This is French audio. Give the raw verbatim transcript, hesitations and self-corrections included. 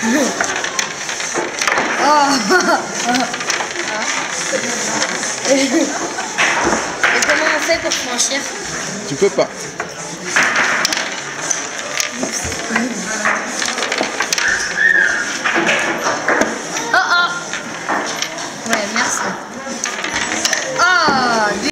Et comment on fait pour franchir? Tu peux pas.